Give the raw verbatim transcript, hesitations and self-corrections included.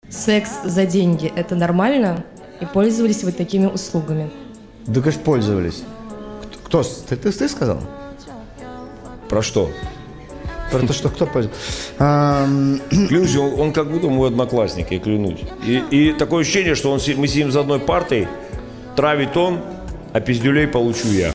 Секс за деньги – это нормально? И пользовались вы такими услугами? Да, конечно, пользовались. Кто? Ты, ты, ты сказал? Про что? Про то, что кто пользовался? А, Клянусь, он, он как будто мой одноклассник, я клянусь. И, и такое ощущение, что он, мы сидим за одной партой, травит он, а пиздюлей получу я.